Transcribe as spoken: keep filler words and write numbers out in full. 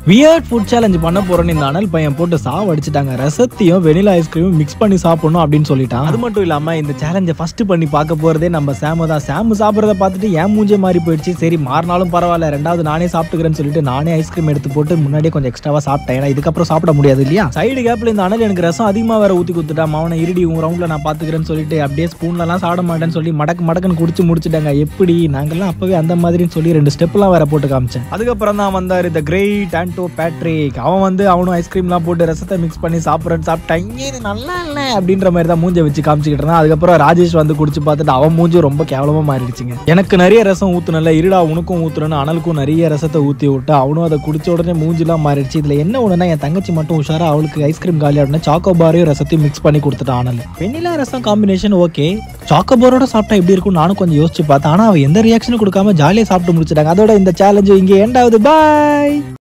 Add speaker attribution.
Speaker 1: Weird food challenge பண்ண போறேன்னு இந்த அனல் பையன் போட்டு சாவ அடிச்சிட்டாங்க. ரசத்தையும் வெனிலா ஐஸ்கிரீமும் மிக்ஸ் பண்ணி சாப்பிடணும் அப்படின்னு சொல்லிட்டான். அது மட்டும் இல்லாம இந்த சேலஞ்சை ஃபர்ஸ்ட் பண்ணி பார்க்க போறதே நம்ம சாம தான். சாமு சாப்பிட்றத பார்த்துட்டு ஏன் மூஞ்சே மாறி போயிடுச்சு. சரி மாறினாலும் பரவாயில்ல, ரெண்டாவது நானே சாப்பிட்டுக்கிறேன்னு சொல்லிட்டு நானே ஐஸ்கிரீம் எடுத்து போட்டு முன்னாடியே கொஞ்சம் எக்ஸ்ட்ராவா சாப்பிட்டேன். ஏன்னா இதுக்கப்புறம் சாப்பிட முடியாது இல்லையா. சைடு கேப்ல இந்த அனல் எனக்கு ரசம் அதிகமா வேற ஊத்தி கொடுத்துட்டான். அவனை இருடி உன் ரவுண்ட்ல நான் பாத்துக்கிறேன்னு சொல்லிட்டு அப்படியே ஸ்பூன்ல எல்லாம் சாப்பிட மாட்டேன்னு சொல்லி மடக்கு மடக்குன்னு குடிச்சு முடிச்சுட்டாங்க. எப்படி நாங்கெல்லாம் அப்பவே அந்த மாதிரின்னு சொல்லி ரெண்டு ஸ்டெப் எல்லாம் வேற போட்டு காமிச்சேன். அதுக்கப்புறம் தான் வந்தாரு த கிரேட் ஆண்டோ பேட்ரிக். அவன் வந்து அவனும் ஐஸ்கிரீம்லாம் போட்டு ரசத்தை மிக்ஸ் பண்ணி சாப்பிட்றேன்னு சாப்பிட்டாங்க. நல்லா இல்லை அப்படின்ற மாதிரி தான் மூஞ்சை வச்சு காமிச்சிக்கிட்டு இருந்தான். அதுக்கப்புறம் ராஜேஷ் வந்து குடிச்சு பார்த்துட்டு அவன் மூஞ்சி ரொம்ப கேவலமா மாறிடுச்சுங்க. எனக்கு நிறைய ரசம் ஊத்துனல, இருடா உனக்கும் ஊத்துறன்னு அனலுக்கும் நிறைய ரசத்தை ஊத்தி விட்டு அவனும் அதை குடிச்ச உடனே மூஞ்சிலாம் மாறிடுச்சு. இதுல என்ன ஒண்ணுனா என் தங்கச்சி மட்டும் உஷாரா அவளுக்கு ஐஸ்கிரீம் காலி அப்படின்னா சாக்கோபாரையும் ரசத்தையும் மிக்ஸ் பண்ணி கொடுத்துட்டான் அனல். வெண்ணிலா ரசம் காம்பினேஷன் ஓகே, சாக்கோபாரோட சாப்பிட்டா எப்படி இருக்கும் நானும் கொஞ்சம் யோசிச்சு பார்த்தேன். ஆனா அவ எந்த ரியாக்ஷனும் கொடுக்காம ஜாலியா சாப்பிட்டு முடிச்சிட்டாங்க. அதோட இந்த சேலஞ்சு இங்க எண்ட் ஆகுது. பாய்.